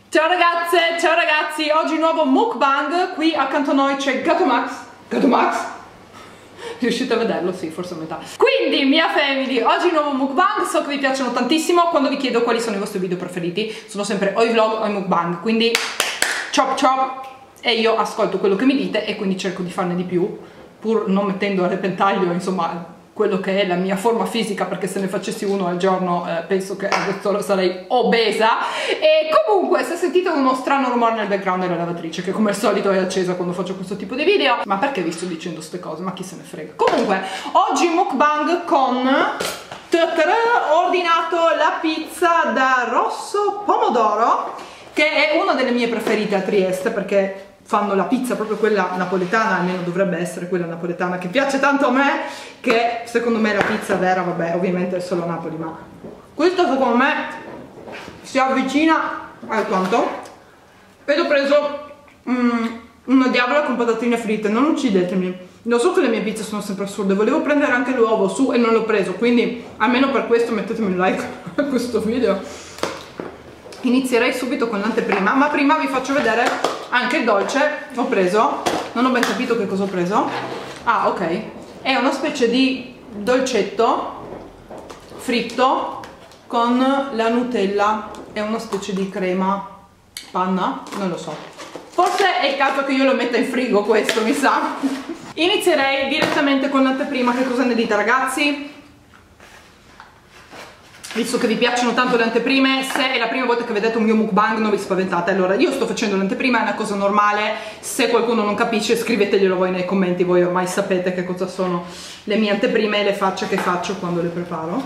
Ciao ragazze, ciao ragazzi, oggi nuovo mukbang, qui accanto a noi c'è Gatomax. Gatomax? Riuscite a vederlo? Sì, forse a metà. Quindi, mia family, oggi nuovo mukbang, so che vi piacciono tantissimo. Quando vi chiedo quali sono i vostri video preferiti, sono sempre o i vlog o i mukbang, quindi chop chop, e io ascolto quello che mi dite e quindi cerco di farne di più, pur non mettendo a repentaglio, insomma, quello che è la mia forma fisica, perché se ne facessi uno al giorno penso che adesso sarei obesa. E comunque, se sentite uno strano rumore nel background è la lavatrice, che come al solito è accesa quando faccio questo tipo di video. Ma perché vi sto dicendo queste cose? Ma chi se ne frega. Comunque, oggi mukbang con... ho ordinato la pizza da Rosso Pomodoro, che è una delle mie preferite a Trieste, perché fanno la pizza proprio quella napoletana, almeno dovrebbe essere quella napoletana che piace tanto a me, che secondo me la pizza vera, vabbè, ovviamente è solo a Napoli, ma questa secondo me si avvicina alquanto. Ed ho preso una diavola con patatine fritte, non uccidetemi, lo so che le mie pizze sono sempre assurde, volevo prendere anche l'uovo su e non l'ho preso, quindi almeno per questo mettetemi un like a questo video. Inizierei subito con l'anteprima, ma prima vi faccio vedere anche il dolce. Ho preso, non ho ben capito che cosa ho preso. Ah, ok, è una specie di dolcetto fritto con la Nutella, è una specie di crema panna, non lo so, forse è il caso che io lo metta in frigo questo, mi sa. Inizierei direttamente con l'anteprima. Che cosa ne dite, ragazzi? Visto che vi piacciono tanto le anteprime, se è la prima volta che vedete un mio mukbang non vi spaventate. Allora, io sto facendo l'anteprima, è una cosa normale, se qualcuno non capisce scriveteglielo voi nei commenti, voi ormai sapete che cosa sono le mie anteprime e le facce che faccio quando le preparo.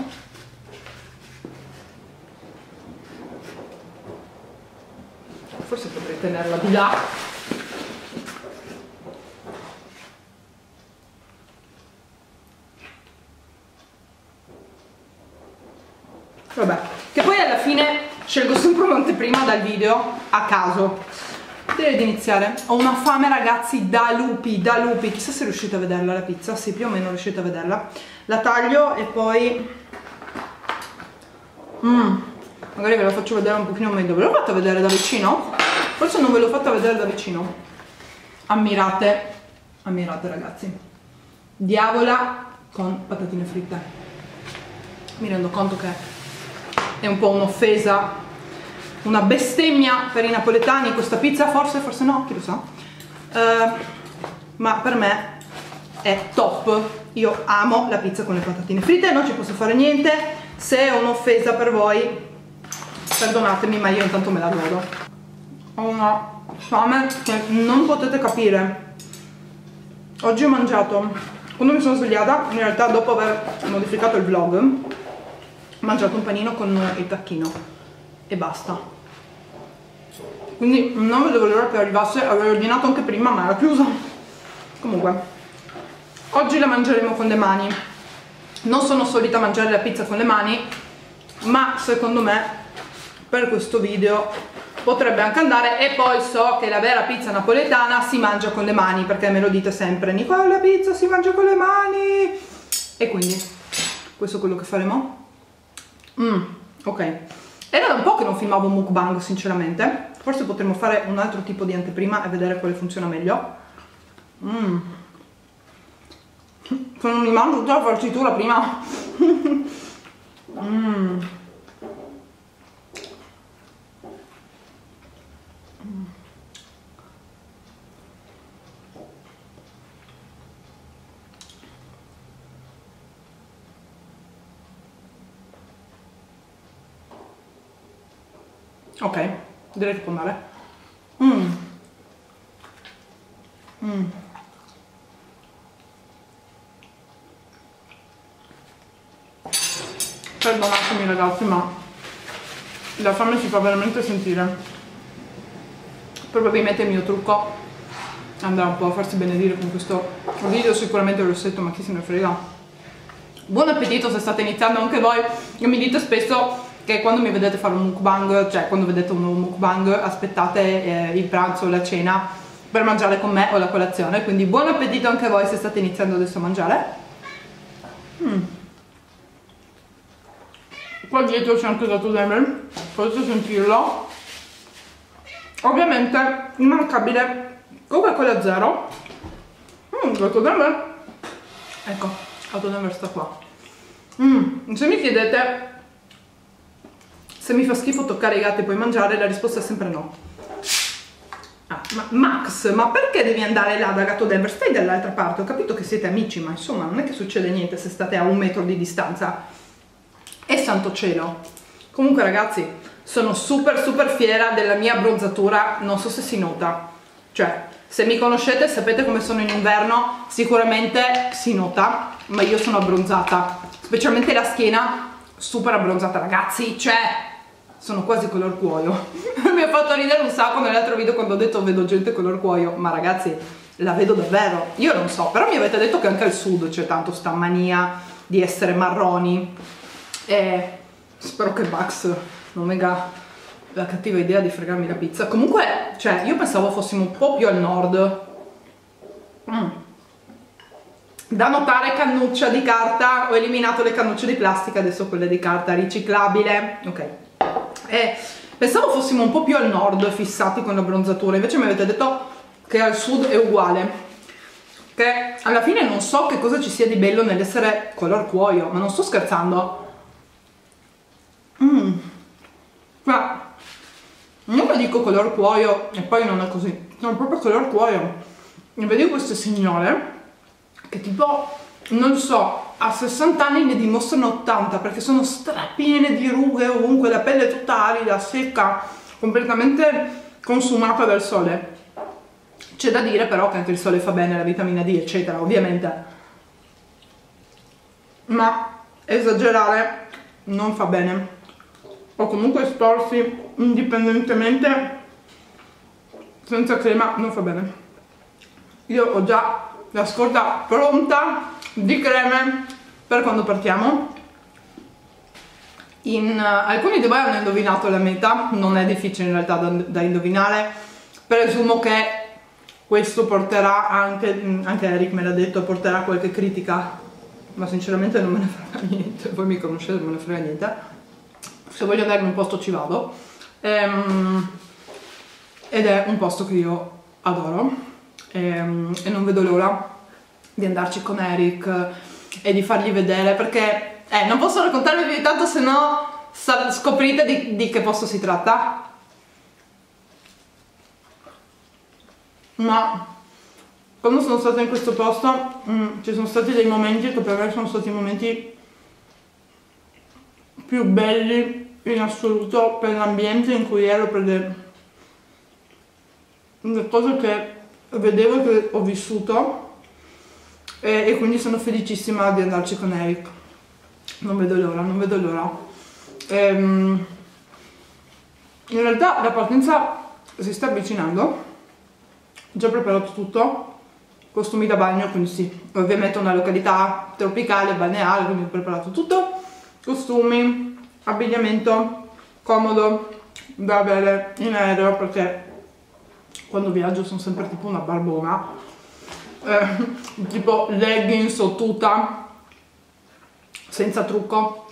Forse potrei tenerla di là. Vabbè, che poi alla fine scelgo sempre un'anteprima dal video a caso. Direi di iniziare. Ho una fame, ragazzi, da lupi, da lupi. Chissà se riuscite a vederla la pizza. Sì, più o meno riuscite a vederla. La taglio e poi magari ve la faccio vedere un pochino meglio. Ve l'ho fatta vedere da vicino? Forse non ve l'ho fatta vedere da vicino. Ammirate, ammirate, ragazzi. Diavola con patatine fritte. Mi rendo conto che è un po' un'offesa, una bestemmia per i napoletani questa pizza, forse, forse no, chi lo sa, ma per me è top. Io amo la pizza con le patatine fritte, non ci posso fare niente. Se è un'offesa per voi, perdonatemi, ma io intanto me la godo. Ho una fame che non potete capire. Oggi ho mangiato, quando mi sono svegliata, in realtà dopo aver modificato il vlog, ho mangiato un panino con il tacchino e basta. Quindi non vedevo l'ora che arrivasse, avevo ordinato anche prima ma era chiusa. Comunque, oggi la mangeremo con le mani. Non sono solita mangiare la pizza con le mani, ma secondo me per questo video potrebbe anche andare. E poi so che la vera pizza napoletana si mangia con le mani, perché me lo dite sempre: Nicola, la pizza si mangia con le mani. E quindi questo è quello che faremo. Ok, era da un po' che non filmavo un mukbang, sinceramente. Forse potremmo fare un altro tipo di anteprima e vedere quale funziona meglio. Se non mi mangio tutta la farcitura prima. Ok, direi che può andare. Perdonatemi, ragazzi, ma la fame si fa veramente sentire. Probabilmente il mio trucco andrà un po' a farsi benedire con questo video, sicuramente il rossetto, ma chi se ne frega. Buon appetito se state iniziando anche voi. E mi dite spesso che quando mi vedete fare un mukbang, cioè quando vedete un nuovo mukbang, aspettate il pranzo o la cena per mangiare con me o la colazione, quindi buon appetito anche voi se state iniziando adesso a mangiare. Qua dietro c'è anche dato Demel, potete sentirlo. ovviamente immancabile Coca-Cola zero. Gato Denver. Ecco, Gato Denver sta qua. Se mi chiedete se mi fa schifo toccare i gatti e poi mangiare, la risposta è sempre no. Max, ma perché devi andare là da Gato Denver? Stai dall'altra parte, ho capito che siete amici, ma insomma non è che succede niente se state a 1 metro di distanza. E santo cielo. Comunque ragazzi, sono super fiera della mia abbronzatura, non so se si nota. Cioè, se mi conoscete sapete come sono in inverno, sicuramente si nota, ma io sono abbronzata. Specialmente la schiena, super abbronzata ragazzi, cioè sono quasi color cuoio. Mi ha fatto ridere un sacco nell'altro video quando ho detto vedo gente color cuoio, ma ragazzi la vedo davvero, io non so, però mi avete detto che anche al sud c'è tanto sta mania di essere marroni e spero che Max non venga la cattiva idea di fregarmi la pizza. Comunque, cioè, io pensavo fossimo un po' più al nord. Da notare, cannuccia di carta, ho eliminato le cannucce di plastica, adesso quelle di carta riciclabile, ok. Pensavo fossimo un po' più al nord fissati con la bronzatura, invece mi avete detto che al sud è uguale, che alla fine non so che cosa ci sia di bello nell'essere color cuoio, ma non sto scherzando. Ma non lo dico color cuoio e poi non è così, sono proprio color cuoio. E vedo queste signore che tipo, non so, a 60 anni ne dimostrano 80 perché sono strapiene di rughe ovunque, la pelle tutta arida, secca, completamente consumata dal sole. C'è da dire però che anche il sole fa bene, la vitamina D eccetera ovviamente, ma esagerare non fa bene, o comunque esporsi indipendentemente senza crema non fa bene. Io ho già la scorta pronta di creme per quando partiamo. Alcuni di voi hanno indovinato la meta, non è difficile in realtà da indovinare. Presumo che questo porterà anche Eric me l'ha detto, porterà qualche critica, ma sinceramente non me ne frega niente, voi mi conoscete, non me ne frega niente. Se voglio andare in un posto ci vado, ed è un posto che io adoro, e non vedo l'ora di andarci con Eric e di fargli vedere, perché non posso raccontarvi più di tanto, se no scoprite di che posto si tratta. Ma quando sono stata in questo posto ci sono stati dei momenti che per me sono stati i momenti più belli in assoluto, per l'ambiente in cui ero, per le cose che vedevo, che ho vissuto, e quindi sono felicissima di andarci con Eric. Non vedo l'ora, non vedo l'ora. In realtà la partenza si sta avvicinando, ho già preparato tutto, costumi da bagno, quindi sì, ovviamente una località tropicale, balneare, quindi ho preparato tutto, costumi, abbigliamento comodo da avere in aereo, perché quando viaggio sono sempre tipo una barbona, tipo leggings o tuta senza trucco.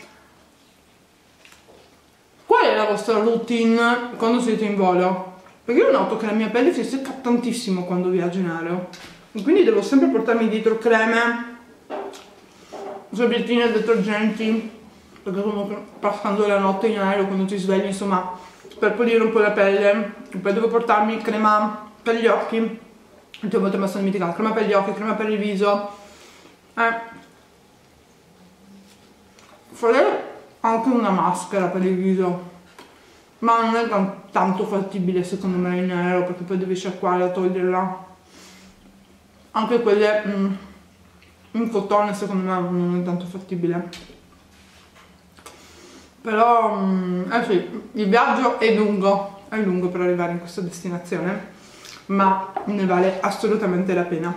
Qual è la vostra routine quando siete in volo? Perché io noto che la mia pelle si secca tantissimo quando viaggio in aereo e quindi devo sempre portarmi dietro creme, sabiettine, detergenti, perché comunque passando la notte in aereo, quando ti svegli, insomma, per pulire un po' la pelle. E poi devo portarmi crema per gli occhi, l'ultima volta mi sono dimenticata, crema per gli occhi, crema per il viso, farei anche una maschera per il viso, ma non è tanto fattibile secondo me in aereo, perché poi devi sciacquare e toglierla. Anche quelle in cotone secondo me non è tanto fattibile. Però sì, il viaggio è lungo per arrivare in questa destinazione, ma ne vale assolutamente la pena.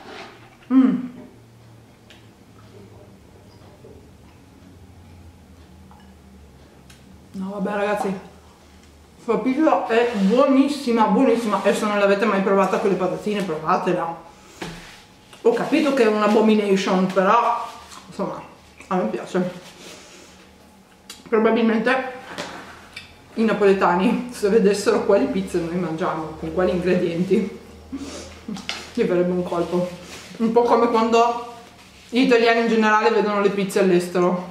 No vabbè ragazzi, la pizza è buonissima, buonissima, e se non l'avete mai provata con le patatine provatela. Ho capito che è un abomination, però insomma a me piace. Probabilmente i napoletani se vedessero quali pizze noi mangiamo, con quali ingredienti, gli verrebbe un colpo. Un po' come quando gli italiani in generale vedono le pizze all'estero.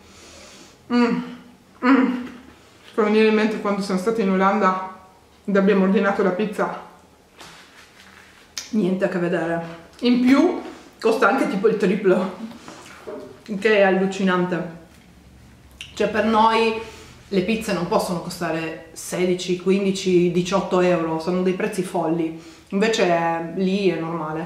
Per venire in mente quando siamo stati in Olanda ed abbiamo ordinato la pizza, niente a che vedere. In più costa anche tipo il triplo, che è allucinante. Cioè per noi le pizze non possono costare 16, 15, 18 euro, sono dei prezzi folli, invece lì è normale.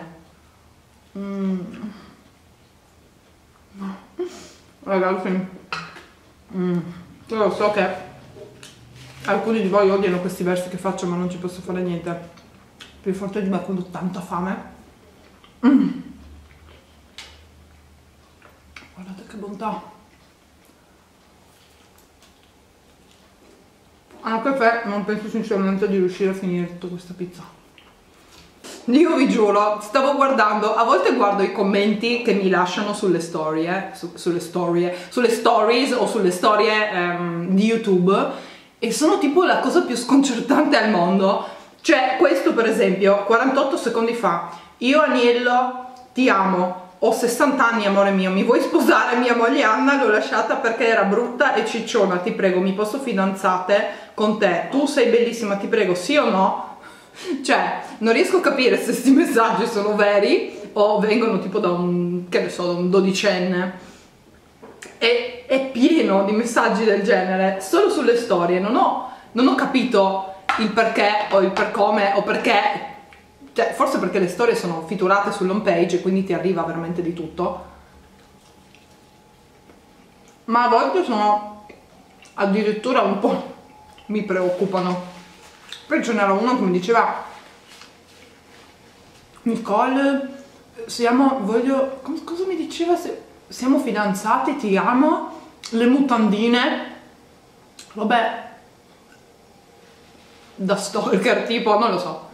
Ragazzi, io lo so che alcuni di voi odiano questi versi che faccio, ma non ci posso fare niente. Più forte di me quando ho tanta fame. Guardate che bontà. Anche se non penso sinceramente di riuscire a finire tutta questa pizza. Io vi giuro, stavo guardando, a volte guardo i commenti che mi lasciano sulle storie, sulle stories o sulle storie di YouTube, e sono tipo la cosa più sconcertante al mondo. Cioè questo per esempio, 48 secondi fa: io Aniello ti amo, ho 60 anni amore mio, mi vuoi sposare? Mia moglie Anna l'ho lasciata perché era brutta e cicciona, ti prego mi posso fidanzare con te, tu sei bellissima, ti prego sì o no? Cioè non riesco a capire se questi messaggi sono veri o vengono tipo da un, che ne so, da un dodicenne. È pieno di messaggi del genere solo sulle storie. Non ho capito il perché o il per come o perché, cioè forse perché le storie sono featurate sull'home page e quindi ti arriva veramente di tutto, ma a volte sono addirittura un po', mi preoccupano. Poi ce n'era uno che mi diceva: Nicole, cosa mi diceva? Siamo fidanzati, ti amo, le mutandine, vabbè, da stalker tipo, non lo so.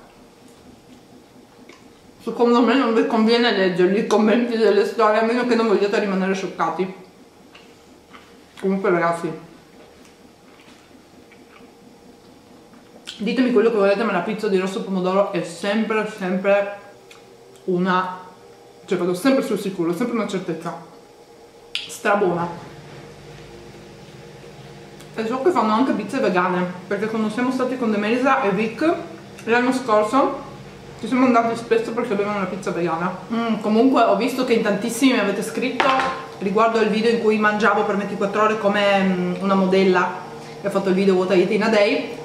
Secondo me non vi conviene leggerli i commenti delle storie, a meno che non vogliate rimanere scioccati. Comunque ragazzi, ditemi quello che volete, ma la pizza di rosso pomodoro è sempre una, cioè vado sempre sul sicuro, è sempre una certezza. Strabuona. E so che fanno anche pizze vegane, perché quando siamo stati con Demelisa e Vic l'anno scorso ci siamo andati spesso perché avevano una pizza vegana. Comunque ho visto che in tantissimi mi avete scritto riguardo al video in cui mangiavo per 24 ore come una modella che ha fatto il video What I Eat in a Day.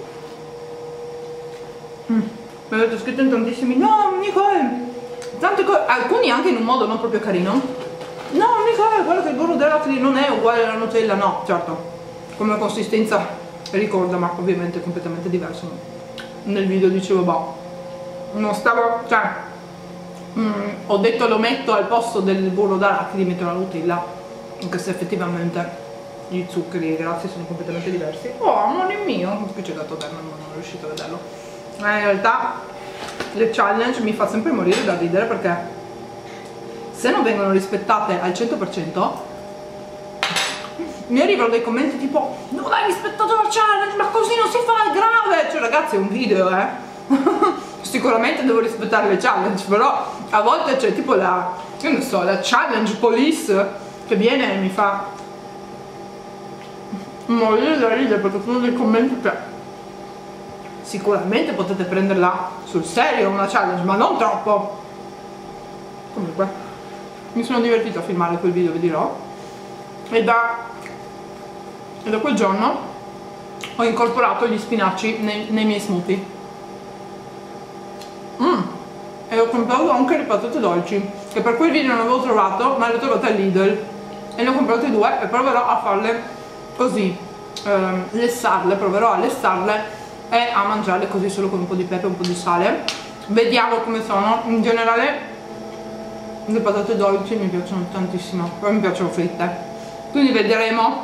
Mi avete scritto in tantissimi: no Nicole, tante cose, alcuni anche in un modo non proprio carino. No Nicole, guarda che il burro d'arachidi non è uguale alla Nutella. No, certo, come consistenza ricorda, ma ovviamente è completamente diverso. Nel video dicevo boh, non stavo, cioè ho detto lo metto al posto del burro d'arachidi, metto la Nutella, anche se effettivamente gli zuccheri e i grassi sono completamente diversi. Oh amore mio, qui c'è dato bene, ma non riuscito a vederlo. In realtà le challenge mi fa sempre morire da ridere, perché se non vengono rispettate al 100% mi arrivano dei commenti tipo: non hai rispettato la challenge, ma così non si fa, è grave. Cioè ragazzi, è un video, sicuramente devo rispettare le challenge, però a volte c'è tipo la, io non so, la challenge police che viene e mi fa morire da ridere, perché sono dei commenti che sicuramente potete prenderla sul serio una challenge, ma non troppo. Comunque mi sono divertita a filmare quel video, vi dirò, e da quel giorno ho incorporato gli spinaci nei miei smoothie. E ho comprato anche le patate dolci, che per quel video non avevo trovato, ma le ho trovate al Lidl, e ne ho comprate 2 e proverò a farle così, lessarle, proverò a lessarle e a mangiarle così solo con un po' di pepe e un po' di sale. Vediamo come sono. In generale le patate dolci mi piacciono tantissimo, poi mi piacciono fritte, quindi vedremo.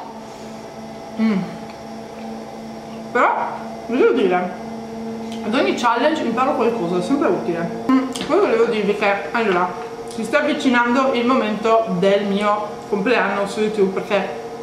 Però vi devo dire, ad ogni challenge imparo qualcosa, è sempre utile. Poi volevo dirvi che allora si sta avvicinando il momento del mio compleanno su YouTube, perché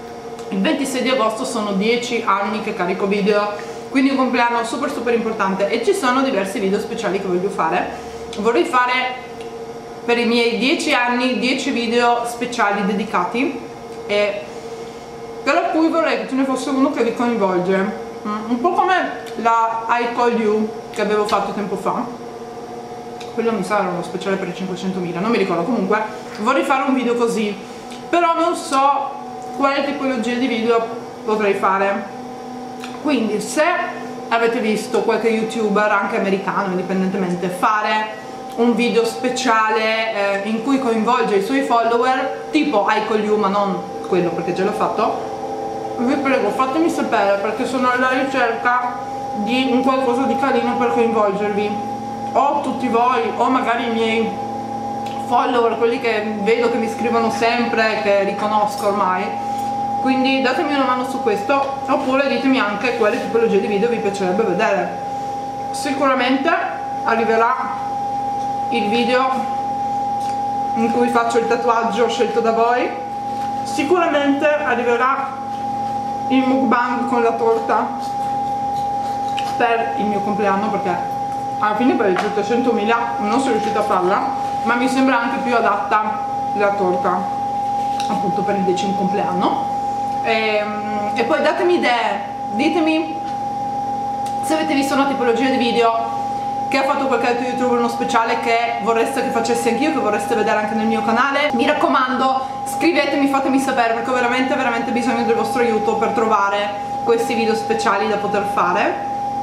il 26 di agosto sono 10 anni che carico video, quindi un compleanno super super importante e ci sono diversi video speciali che voglio fare. Vorrei fare per i miei 10 anni 10 video speciali dedicati e per cui vorrei che ce ne fosse uno che vi coinvolge, un po' come la I Call You che avevo fatto tempo fa. Quello mi sa era uno speciale per i 500.000, non mi ricordo. Comunque vorrei fare un video così, però non so quale tipologia di video potrei fare. Quindi se avete visto qualche youtuber, anche americano indipendentemente, fare un video speciale in cui coinvolge i suoi follower, tipo I Call You, ma non quello perché già l'ho fatto, vi prego fatemi sapere, perché sono alla ricerca di un qualcosa di carino per coinvolgervi, o tutti voi o magari i miei follower, quelli che vedo che mi scrivono sempre, che riconosco ormai. Quindi datemi una mano su questo, oppure ditemi anche quale tipologia di video vi piacerebbe vedere. Sicuramente arriverà il video in cui faccio il tatuaggio scelto da voi, sicuramente arriverà il mukbang con la torta per il mio compleanno, perché alla fine per i 700.000 non sono riuscita a farla, ma mi sembra anche più adatta la torta appunto per il 10° compleanno. E poi datemi idee, ditemi se avete visto una tipologia di video che ha fatto qualche altro youtuber, uno speciale che vorreste che facessi anch'io, che vorreste vedere anche nel mio canale. Mi raccomando, scrivetemi, fatemi sapere, perché ho veramente veramente bisogno del vostro aiuto per trovare questi video speciali da poter fare.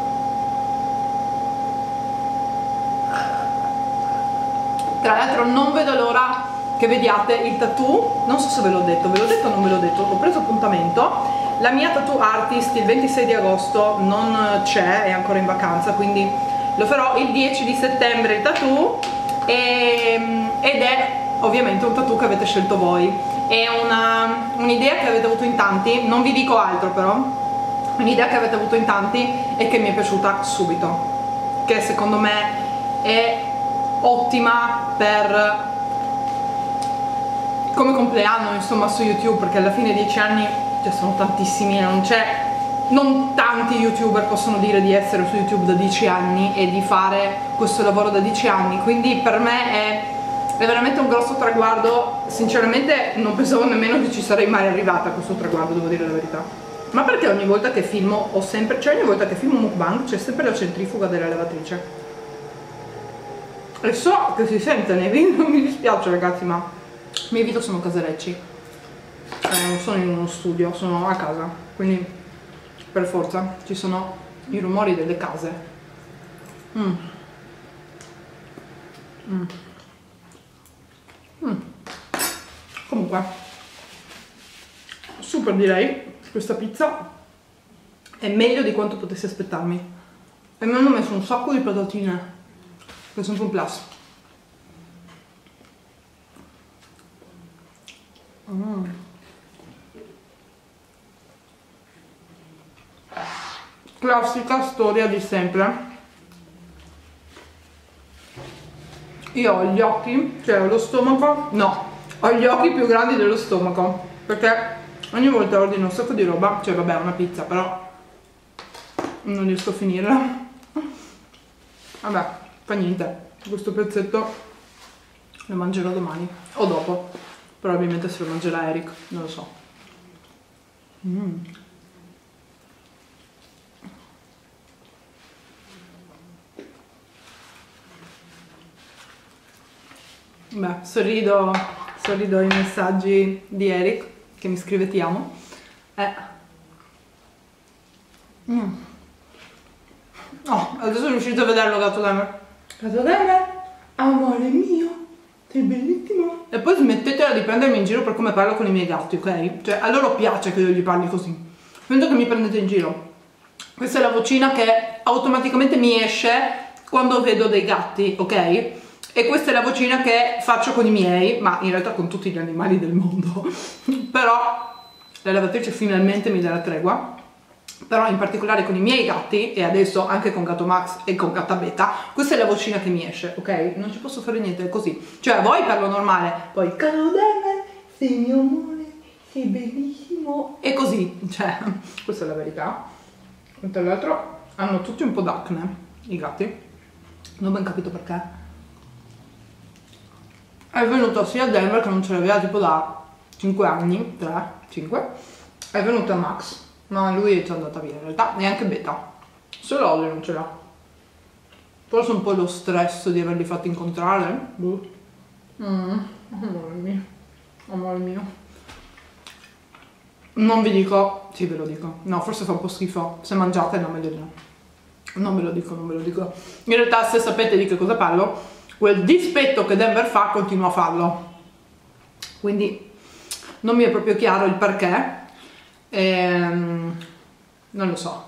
Tra l'altro non vedo l'ora che vediate il tattoo, non so se ve l'ho detto o non ve l'ho detto, ho preso appuntamento. La mia tattoo artist il 26 di agosto non c'è, è ancora in vacanza, quindi lo farò il 10 di settembre il tattoo, ed è ovviamente un tattoo che avete scelto voi. È un'idea che avete avuto in tanti, non vi dico altro però, un'idea che avete avuto in tanti e che mi è piaciuta subito, che secondo me è ottima per come compleanno insomma su YouTube, perché alla fine 10 anni cioè, sono tantissimi, non tanti youtuber possono dire di essere su YouTube da 10 anni e di fare questo lavoro da 10 anni, quindi per me è veramente un grosso traguardo. Sinceramente non pensavo nemmeno che ci sarei mai arrivata a questo traguardo, devo dire la verità, ma perché ogni volta che filmo ogni volta che filmo un mukbang c'è sempre la centrifuga della lavatrice e so che si sente nei video, mi dispiace ragazzi, ma i miei video sono caserecci, non sono in uno studio, sono a casa, quindi per forza ci sono i rumori delle case. Comunque super, direi questa pizza è meglio di quanto potessi aspettarmi e mi hanno messo un sacco di patatine che sono un plus. Classica storia di sempre. Io ho gli occhi, cioè ho lo stomaco, no, ho gli occhi più grandi dello stomaco, perché ogni volta ordino un sacco di roba, cioè vabbè una pizza, però non riesco a finirla. Vabbè, fa niente, questo pezzetto lo mangerò domani o dopo, probabilmente se lo mangerà Eric, non lo so. Beh, sorrido ai messaggi di Eric che mi scrive ti amo. Oh, adesso sono riuscito a vederlo, gatto gamer. Gatto gamer, amore mio, sei bellissimo. E poi smettetela di prendermi in giro per come parlo con i miei gatti, ok? Cioè, a loro piace che io gli parli così. Sento che mi prendete in giro. Questa è la vocina che automaticamente mi esce quando vedo dei gatti, ok? E questa è la vocina che faccio con i miei, ma in realtà con tutti gli animali del mondo. Però la lavatrice finalmente mi dà la tregua. Però in particolare con i miei gatti, e adesso anche con Gatto Max e con Gatta Beta, questa è la vocina che mi esce, ok? Non ci posso fare niente, è così. Cioè a voi parlo normale, poi caro Dana, sei mio amore, sei bellissimo, buonissimo. E così, cioè, questa è la verità. E tra l'altro hanno tutti un po' d'acne, i gatti. Non ho ben capito perché. È venuto sia a Denver, che non ce l'aveva tipo da 5 anni, 3, 5. È venuto a Max, ma lui è già andata via in realtà, neanche Beta. Solo Ollie non ce l'ha. Forse un po' lo stress di averli fatti incontrare. Amore mio, amore mio. Non vi dico, sì ve lo dico, no forse fa un po' schifo, se mangiate no meglio di no. Non ve lo dico, non ve lo dico. In realtà se sapete di che cosa parlo, quel dispetto che Denver fa continua a farlo. Quindi non mi è proprio chiaro il perché. Non lo so.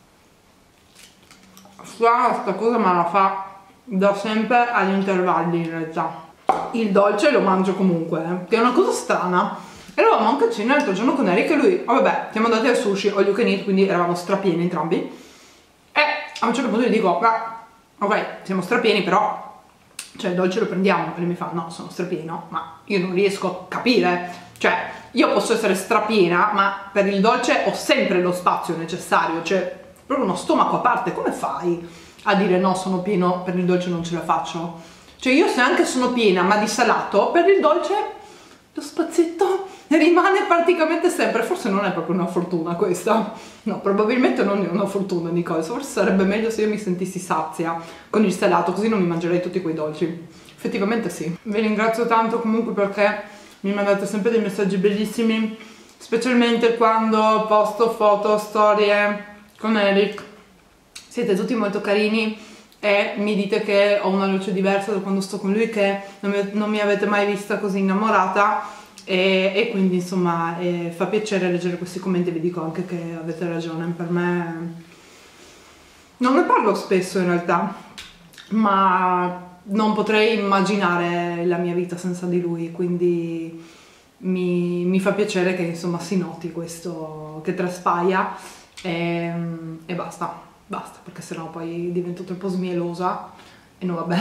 Sta cosa me la fa da sempre agli intervalli in realtà. Il dolce lo mangio comunque, che è una cosa strana. Eravamo anche a cena l'altro giorno con Eric e lui, oh vabbè, siamo andati al sushi all you can eat, quindi eravamo strapieni entrambi. E a un certo punto gli dico, ok, siamo strapieni però, cioè il dolce lo prendiamo. E lui mi fa, no, sono strapieni, no, ma io non riesco a capire. Cioè, io posso essere strapiena, ma per il dolce ho sempre lo spazio necessario, cioè proprio uno stomaco a parte. Come fai a dire no, sono pieno, per il dolce non ce la faccio? Cioè io se anche sono piena, ma di salato, per il dolce lo spazietto rimane praticamente sempre. Forse non è proprio una fortuna questa. No, probabilmente non è una fortuna, Nicole. Forse sarebbe meglio se io mi sentissi sazia con il salato, così non mi mangerei tutti quei dolci. Effettivamente sì. Vi ringrazio tanto comunque perché mi mandate sempre dei messaggi bellissimi, specialmente quando posto foto, storie con Eric. Siete tutti molto carini e mi dite che ho una luce diversa da quando sto con lui, che non mi avete mai vista così innamorata e quindi insomma fa piacere leggere questi commenti. Vi dico anche che avete ragione, per me non ne parlo spesso in realtà, ma non potrei immaginare la mia vita senza di lui, quindi mi fa piacere che insomma si noti questo, che traspaia e basta, perché sennò poi divento troppo smielosa e no vabbè.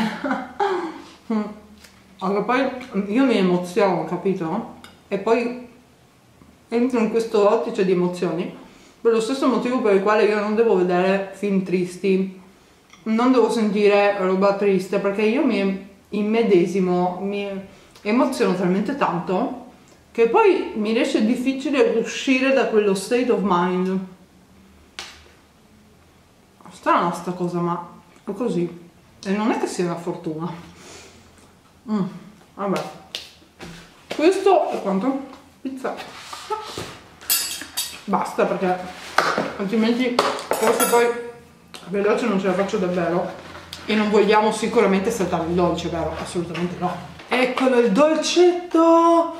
Allora poi io mi emoziono, capito? E poi entro in questo vortice di emozioni per lo stesso motivo per il quale io non devo vedere film tristi, non devo sentire roba triste, perché io mi immedesimo, mi emoziono talmente tanto che poi mi riesce difficile uscire da quello state of mind. Strana sta cosa, ma è così. E non è che sia una fortuna. Vabbè. Questo è quanto? Pizza. Basta, perché altrimenti forse poi veloce non ce la faccio davvero. E non vogliamo sicuramente saltare il dolce, vero? Assolutamente no. Eccolo il dolcetto.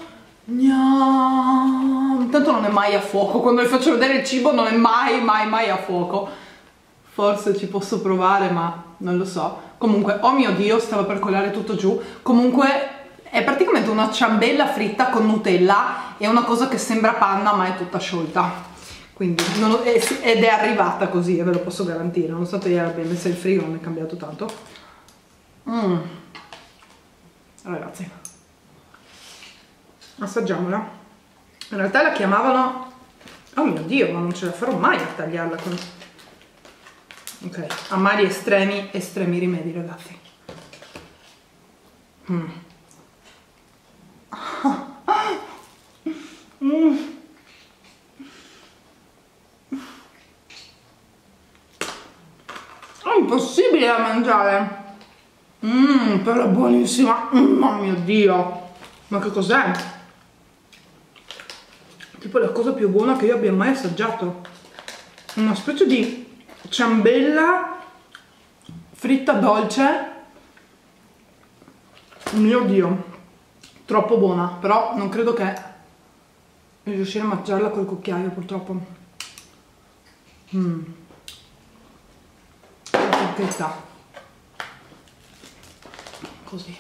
Gnam. Tanto non è mai a fuoco. Quando vi faccio vedere il cibo non è mai a fuoco. Forse ci posso provare, ma non lo so. Comunque, oh mio Dio, stava per colare tutto giù. Comunque è praticamente una ciambella fritta con Nutella. È una cosa che sembra panna ma è tutta sciolta. Quindi ed è arrivata così, e ve lo posso garantire. Nonostante io l'abbia messa in frigo, non è cambiato tanto. Ragazzi, assaggiamola. In realtà la chiamavano, oh mio Dio, ma non ce la farò mai a tagliarla con... Ok, a mali estremi rimedi, ragazzi. È impossibile da mangiare. Però è buonissima. Oh mio Dio, ma che cos'è? Tipo la cosa più buona che io abbia mai assaggiato. Una specie di ciambella fritta dolce. Mio Dio, troppo buona. Però non credo che riuscire a mangiarla col cucchiaio, purtroppo. Porchetta. Così.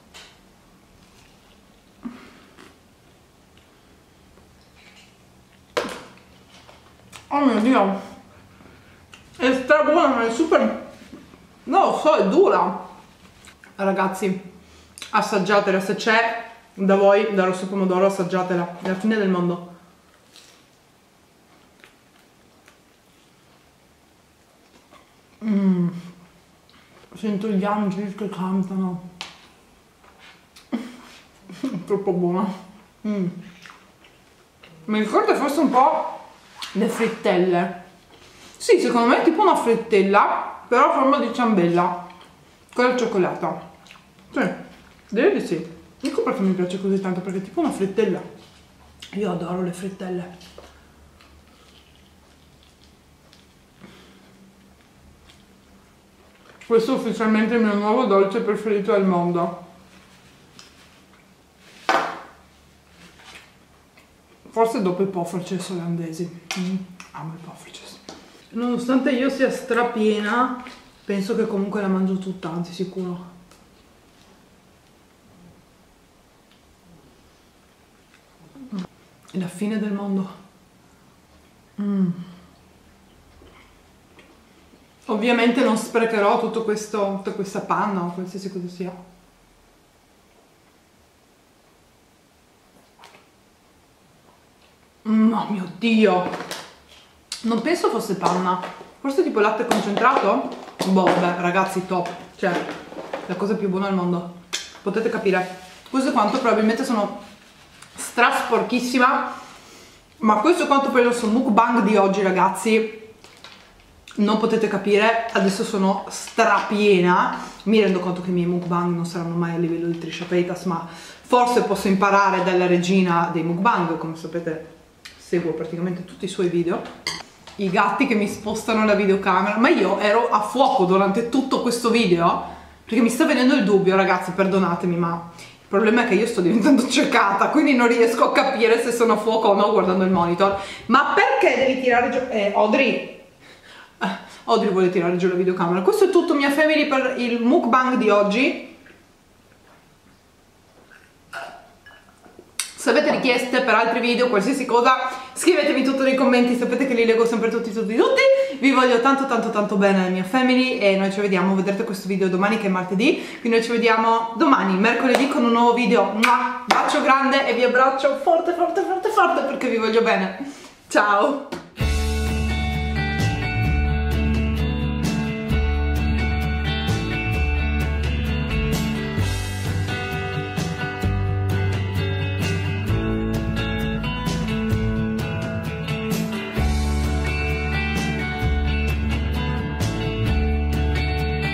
Oh mio Dio, è stra buona, ma è super, non lo so, è dura. Ragazzi, assaggiatela, se c'è da voi da rosso pomodoro, assaggiatela, è la fine del mondo. Sento gli angeli che cantano. Troppo buona. Mi ricorda forse un po' le frittelle. Sì, secondo me è tipo una frittella, però a forma di ciambella con la cioccolata. Sì, direi di sì. Ecco perché mi piace così tanto, perché è tipo una frittella. Io adoro le frittelle. Questo è ufficialmente il mio nuovo dolce preferito al mondo. Forse dopo i poffertjes olandesi. Amo i poffertjes. Nonostante io sia strapiena, penso che comunque la mangio tutta, anzi sicuro. È la fine del mondo. Ovviamente non sprecherò tutta questa panna o qualsiasi cosa sia. Oh mio Dio! Non penso fosse panna. Forse tipo latte concentrato? Boh, vabbè, ragazzi, top. Cioè, la cosa più buona al mondo. Potete capire. Questo è quanto probabilmente sono strasporchissima. Ma questo è quanto preso sul mukbang di oggi, ragazzi. Non potete capire. Adesso sono strapiena. Mi rendo conto che i miei mukbang non saranno mai a livello di Trisha Paytas, ma forse posso imparare dalla regina dei mukbang. Come sapete, seguo praticamente tutti i suoi video. I gatti che mi spostano la videocamera, ma io ero a fuoco durante tutto questo video perché mi sta venendo il dubbio, ragazzi, perdonatemi, ma il problema è che io sto diventando ciecata, quindi non riesco a capire se sono a fuoco o no guardando il monitor. Ma perché devi tirare giù? Audrey vuole tirare giù la videocamera. Questo è tutto, mia family, per il mukbang di oggi. Se avete richieste per altri video, qualsiasi cosa, scrivetemi tutto nei commenti, sapete che li leggo sempre tutti. Vi voglio tanto bene, mia family, e noi ci vediamo, vedrete questo video domani che è martedì, quindi noi ci vediamo domani, mercoledì, con un nuovo video. Bacio grande e vi abbraccio forte perché vi voglio bene. Ciao!